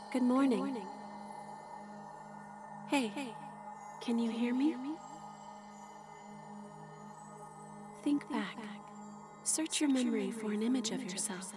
Good morning. Hey, can you hear me? Think back. Search your memory for an image of yourself.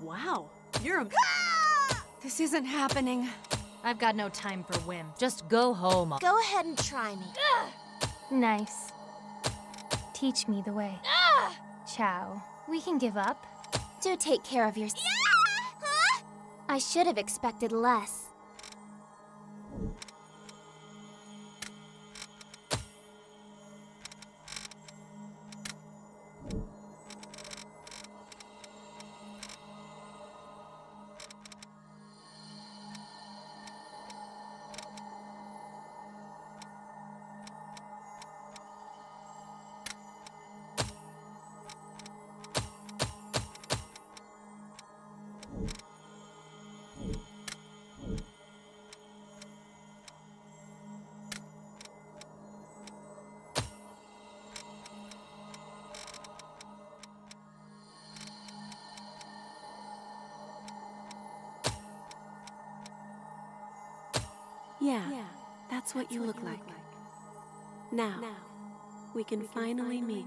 Wow, you're a... This isn't happening. I've got no time for whims. Just go home. Go ahead and try me. Nice. Teach me the way. Chow, we can give up. Do take care of yourself. I should have expected less. Yeah, that's what you look like. Now, we can finally meet.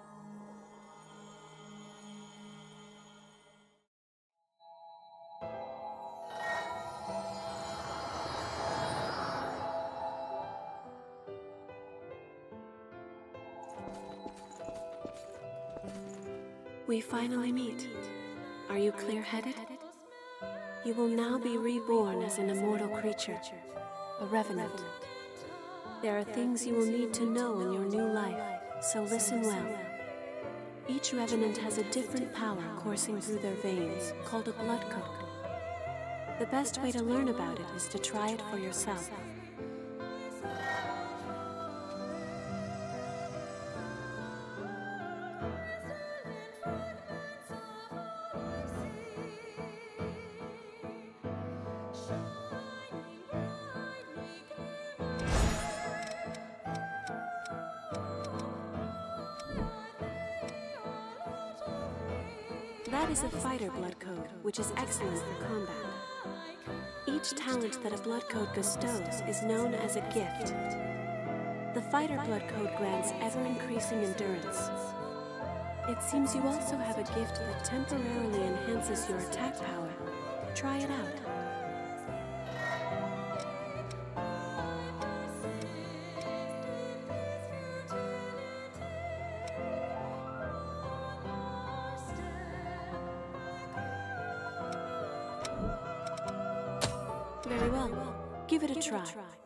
We finally meet. Are you clear-headed? You will now be reborn as an immortal creature, a revenant. There are things you will need to know in your new life, so listen well. Each revenant has a different power coursing through their veins, called a blood code. The best way to learn about it is to try it for yourself. That is a fighter blood code, which is excellent for combat. Each talent that a blood code bestows is known as a gift. The fighter blood code grants ever-increasing endurance. It seems you also have a gift that temporarily enhances your attack power. Try it out. Very well. Give it a try.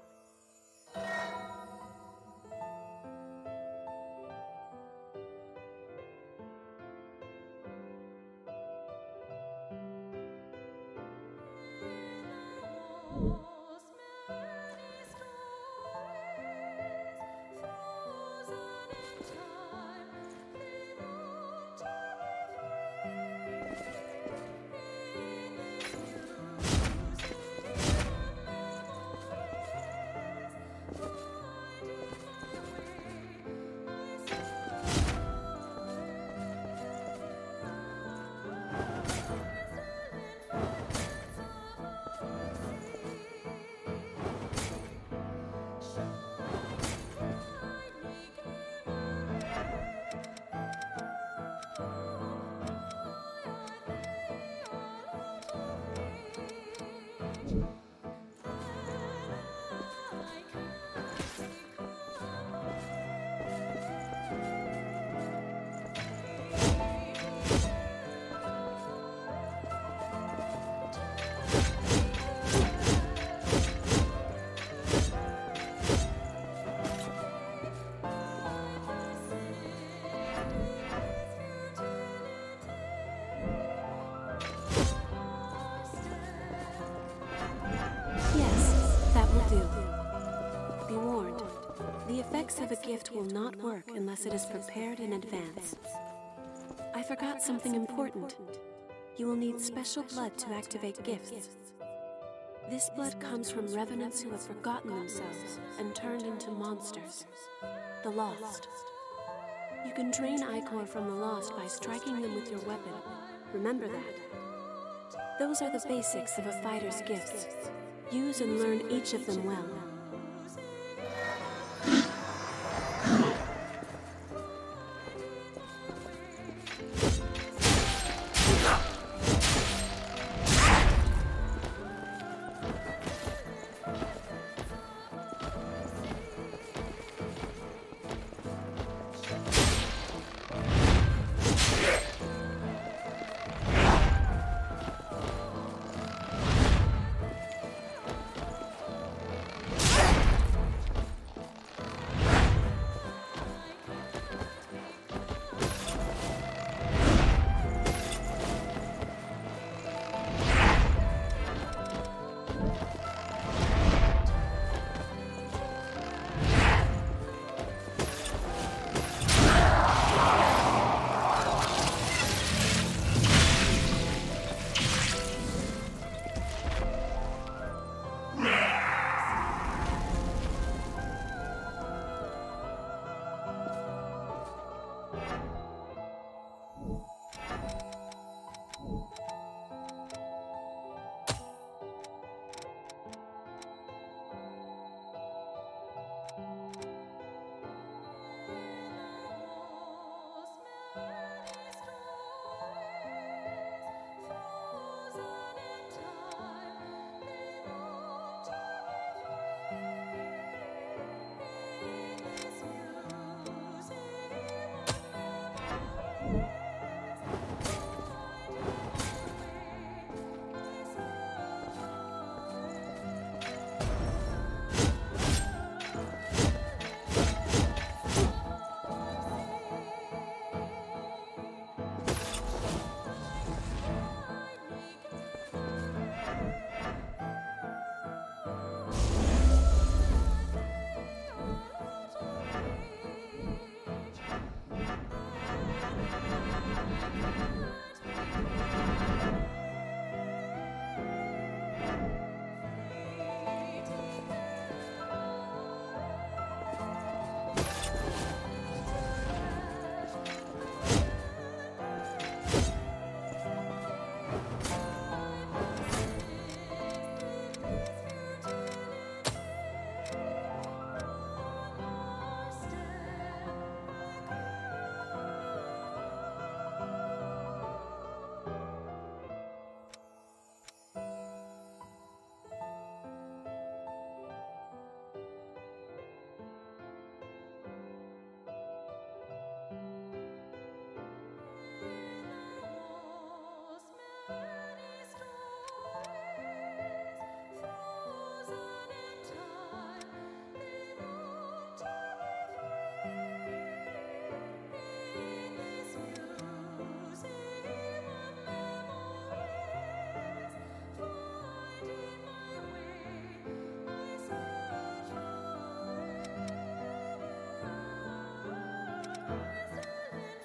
Be warned, the effects of a gift will not work unless it is prepared in advance. I forgot something important. You will need special blood to activate gifts. This blood comes from revenants who have forgotten themselves and turned into monsters, the Lost. You can drain Ichor from the Lost by striking them with your weapon. Remember that. Those are the basics of a fighter's gifts. Use and learn each of them well.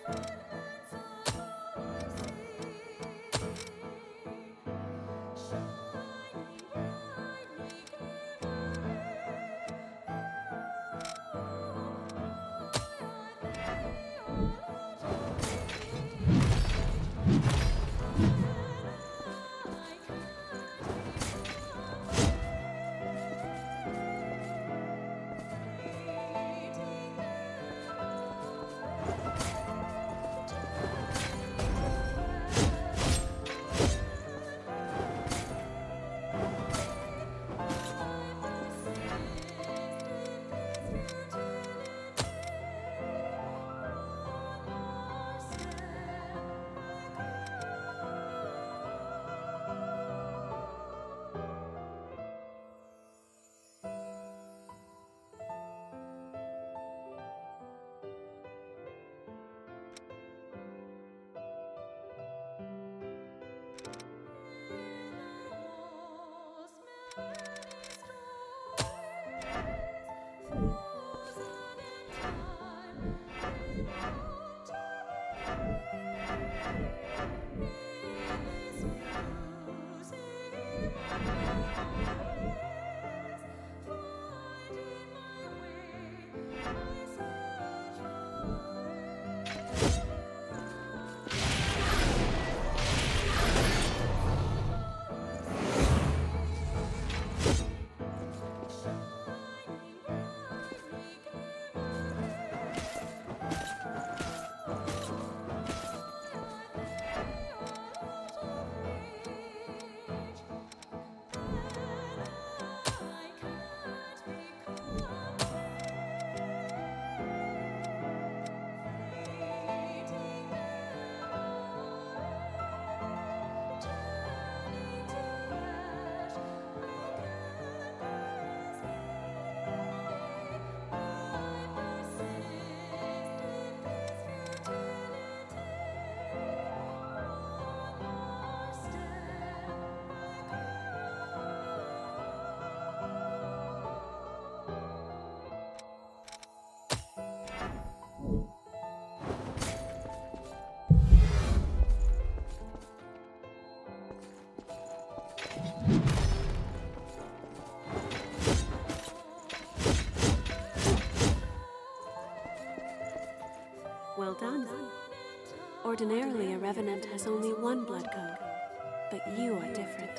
Well done. Ordinarily, a Revenant has only one blood code, but you are different.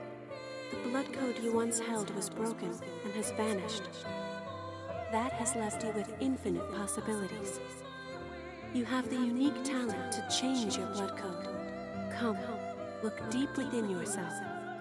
The blood code you once held was broken and has vanished. That has left you with infinite possibilities. You have the unique talent to change your blood code. Come, look deep within yourself.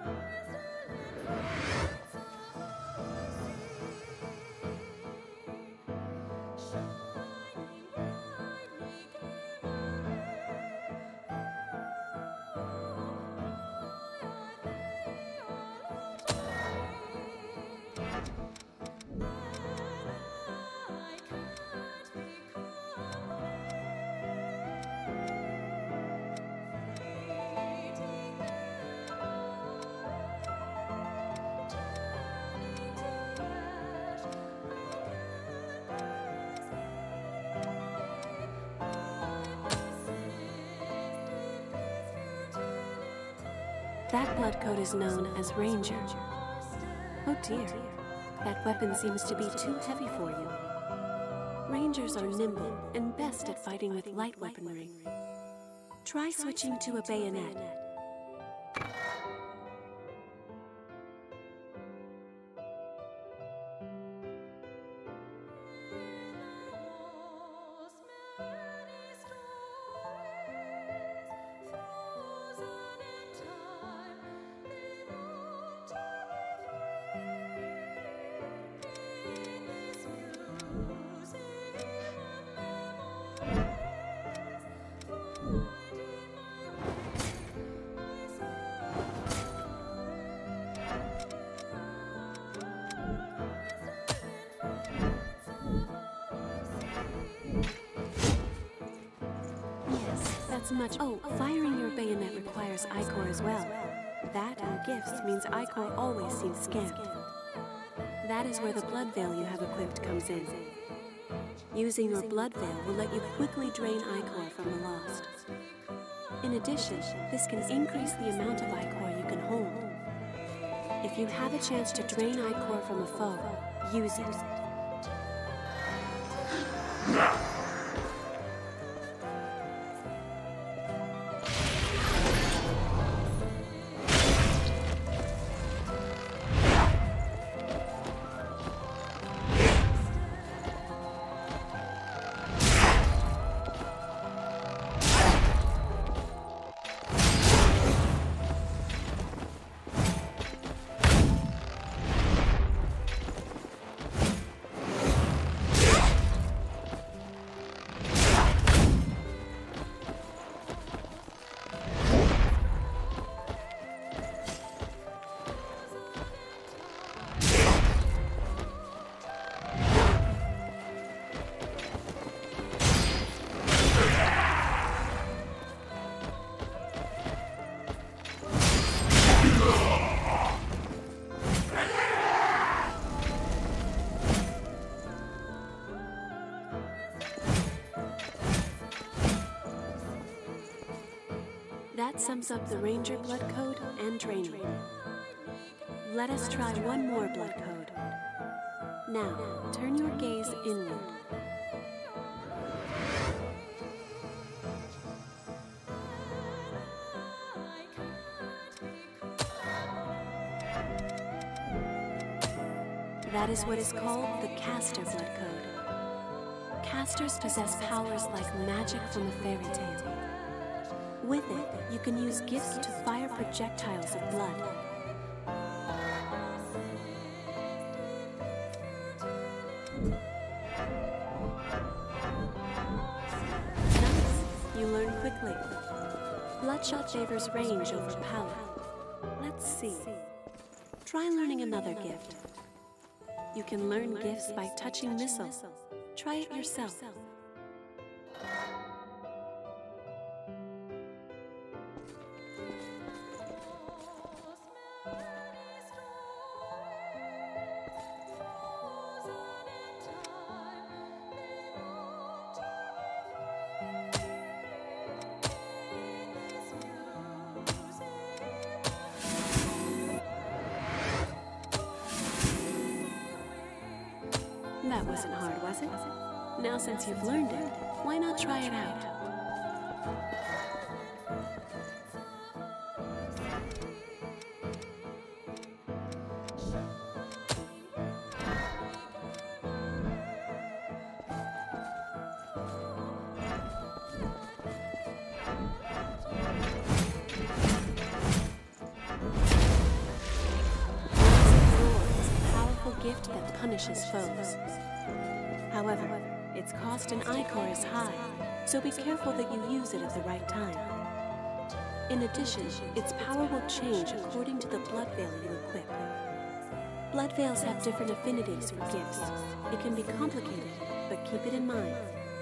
That blood code is known as Ranger. Oh dear, that weapon seems to be too heavy for you. Rangers are nimble and best at fighting with light weaponry. Try switching to a bayonet. Much. Oh, firing your bayonet requires Ichor as well. That and gifts means Ichor always seems scant. That is where the blood veil you have equipped comes in. Using your blood veil will let you quickly drain Ichor from the lost. In addition, this can increase the amount of Ichor you can hold. If you have a chance to drain Ichor from a foe, use it. That sums up the Ranger blood code and training. Let us try one more blood code. Now, turn your gaze inward. That is what is called the Caster blood code. Casters possess powers like magic from a fairy tale. With it, you can use gifts to fire projectiles of blood. Nice! You learn quickly. Bloodshot favors range over power. Let's see. Try learning another gift. You can learn gifts by touching missiles. Try it yourself. That wasn't hard, was it? Now since you've learned it, why not try it out? Gift that punishes foes. However, its cost in Ichor is high, so be careful that you use it at the right time. In addition, its power will change according to the blood veil you equip. Blood veils have different affinities for gifts. It can be complicated, but keep it in mind.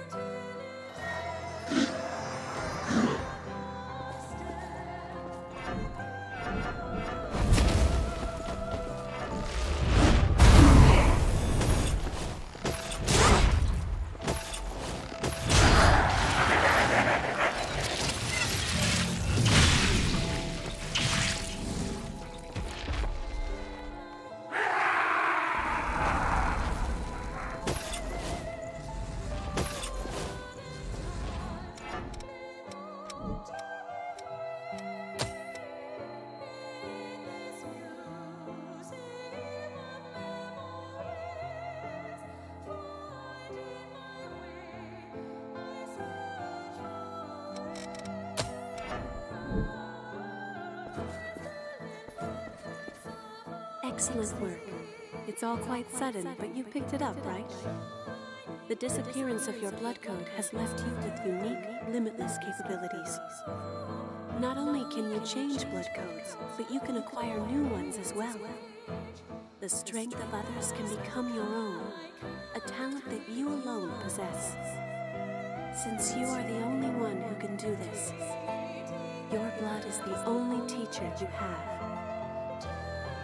Excellent work. It's all quite sudden, but you picked it up, right? The disappearance of your blood code has left you with unique, limitless capabilities. Not only can you change blood codes, but you can acquire new ones as well. The strength of others can become your own, a talent that you alone possess. Since you are the only one who can do this, your blood is the only teacher you have.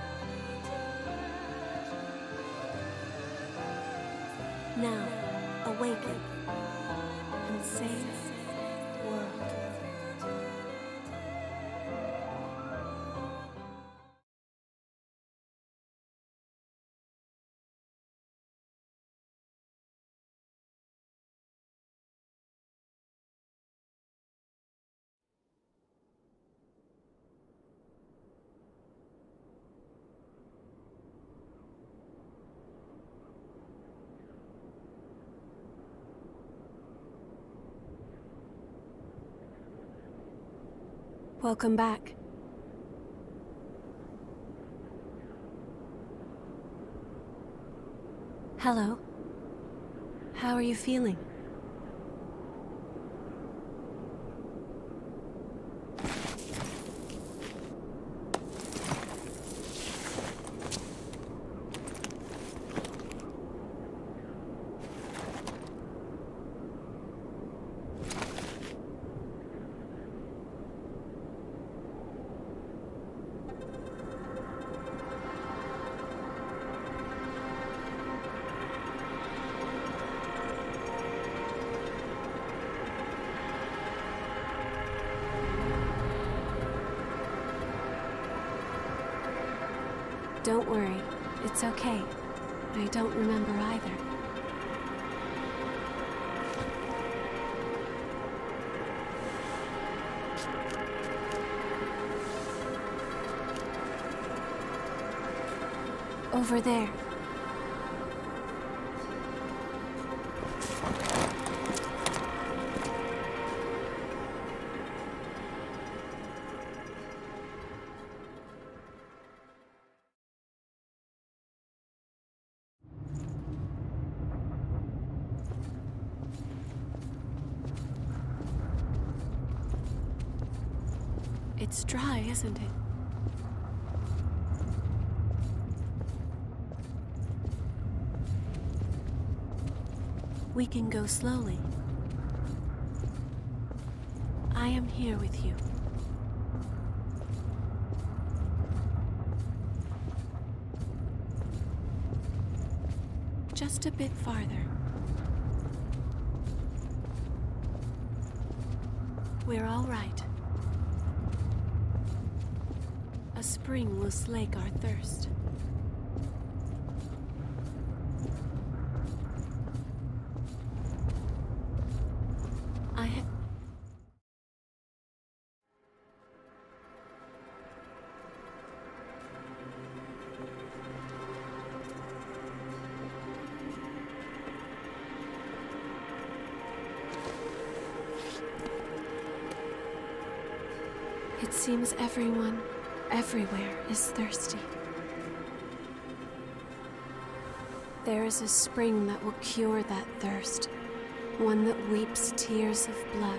Now, awaken, and save the world. Welcome back. Hello. How are you feeling? Don't worry, it's okay. I don't remember either. Over there. It's dry, isn't it? We can go slowly. I am here with you. Just a bit farther. We're all right. A spring will slake our thirst. I have... It seems everyone, everywhere, is thirsty. There is a spring that will cure that thirst, one that weeps tears of blood.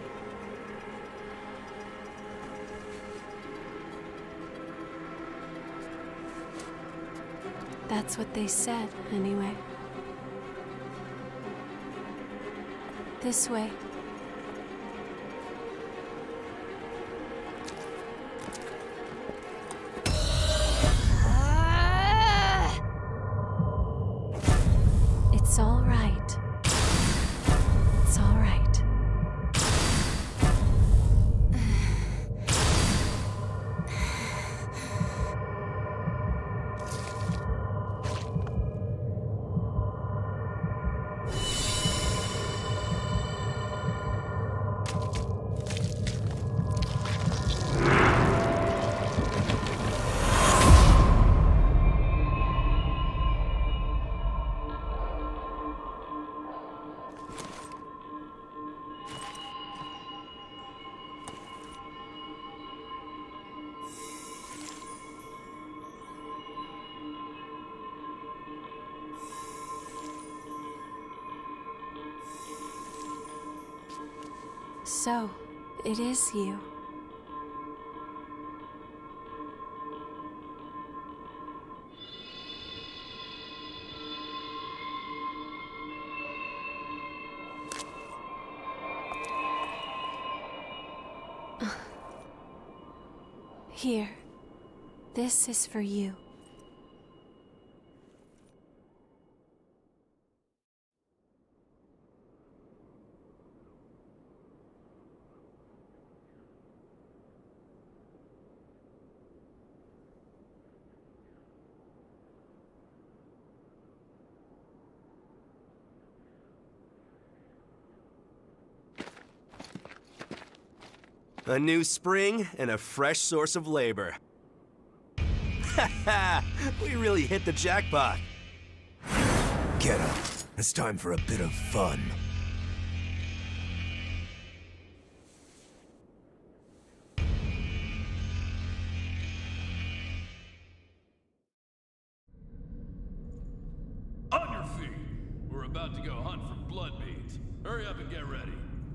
That's what they said, anyway. This way. It's all right. It's all right. So, it is you. Here. This is for you. A new spring and a fresh source of labor. Ha ha! We really hit the jackpot. Get up. It's time for a bit of fun. On your feet! We're about to go hunt for blood beads. Hurry up and get ready.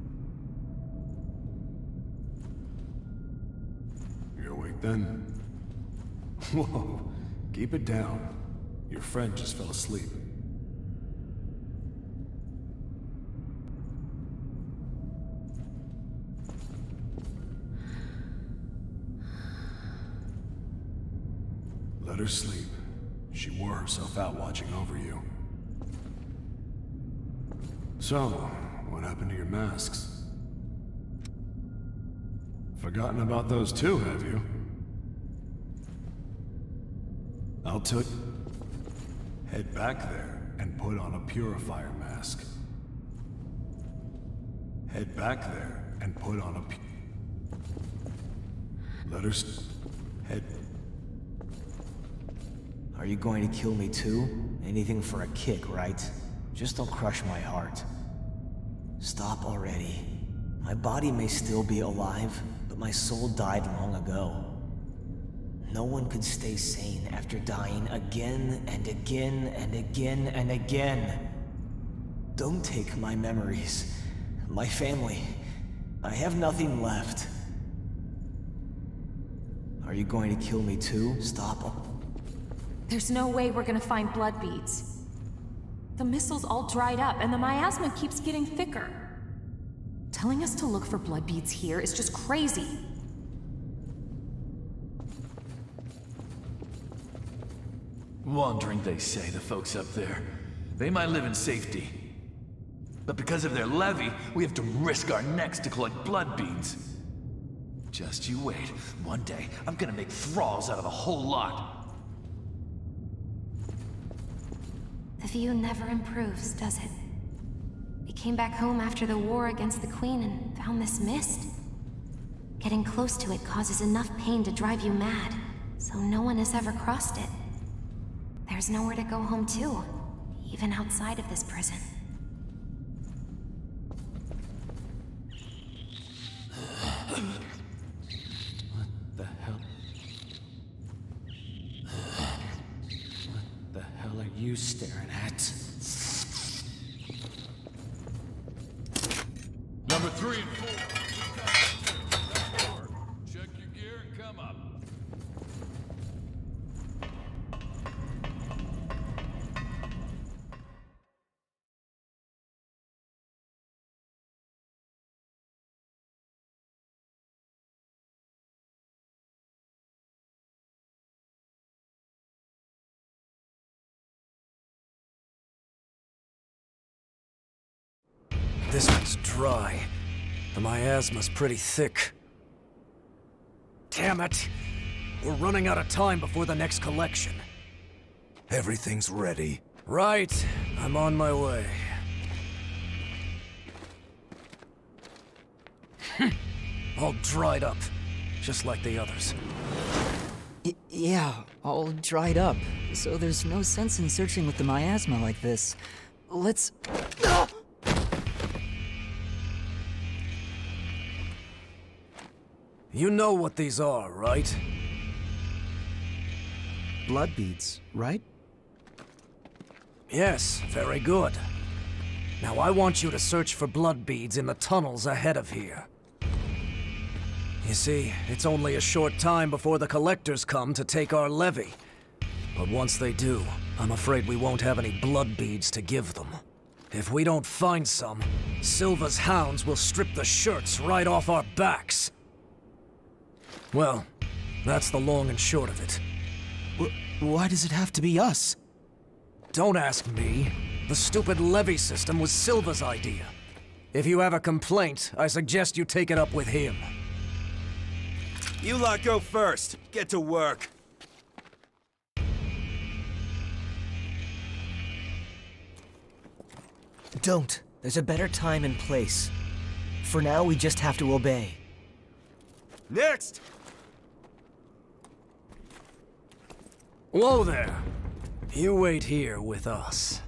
You awake then? Whoa, keep it down. Your friend just fell asleep. Let her sleep. She wore herself out watching over you. So, what happened to your masks? Forgotten about those too, have you? I'll head back there and put on a purifier mask. Head back there and put on a let her head. Are you going to kill me too? Anything for a kick, right? Just don't crush my heart. Stop already. My body may still be alive, but my soul died long ago. No one could stay sane after dying again and again and again and again. Don't take my memories, my family. I have nothing left. Are you going to kill me too? Stop. There's no way we're gonna find blood beads. The missile's all dried up, and the miasma keeps getting thicker. Telling us to look for blood beads here is just crazy. Wandering, they say, the folks up there. They might live in safety. But because of their levy, we have to risk our necks to collect blood beads. Just you wait. One day, I'm gonna make thralls out of the whole lot. The view never improves, does it? We came back home after the war against the Queen and found this mist. Getting close to it causes enough pain to drive you mad, so no one has ever crossed it. There's nowhere to go home to, even outside of this prison. What the hell? What the hell are you staring at? Number 3 and 4. Check your gear and come up. This one's dry. The miasma's pretty thick. Damn it! We're running out of time before the next collection. Everything's ready. Right. I'm on my way. All dried up, just like the others. Yeah, all dried up. So there's no sense in searching with the miasma like this. Let's... You know what these are, right? Blood beads, right? Yes, very good. Now I want you to search for blood beads in the tunnels ahead of here. You see, it's only a short time before the collectors come to take our levy. But once they do, I'm afraid we won't have any blood beads to give them. If we don't find some, Silva's hounds will strip the shirts right off our backs. Well, that's the long and short of it. Why does it have to be us? Don't ask me. The stupid levy system was Silva's idea. If you have a complaint, I suggest you take it up with him. You lot go first. Get to work. Don't. There's a better time and place. For now, we just have to obey. Next! Whoa there. You wait here with us.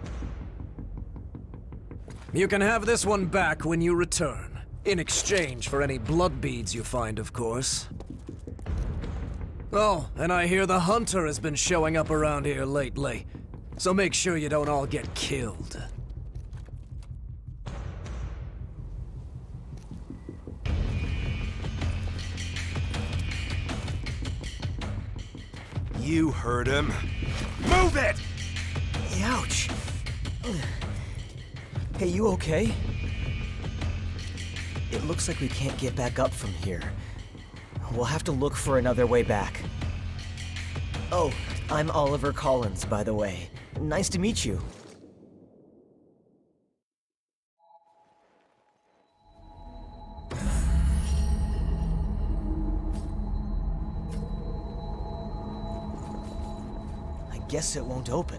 You can have this one back when you return. In exchange for any blood beads you find, of course. Oh, and I hear the Hunter has been showing up around here lately. So make sure you don't all get killed. You heard him. Move it! Ouch! Hey, you okay? It looks like we can't get back up from here. We'll have to look for another way back. Oh, I'm Oliver Collins, by the way. Nice to meet you. I guess it won't open.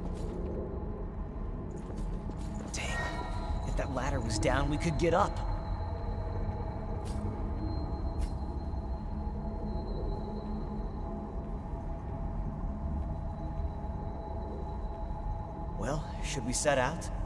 Dang. If that ladder was down, we could get up. Well, should we set out?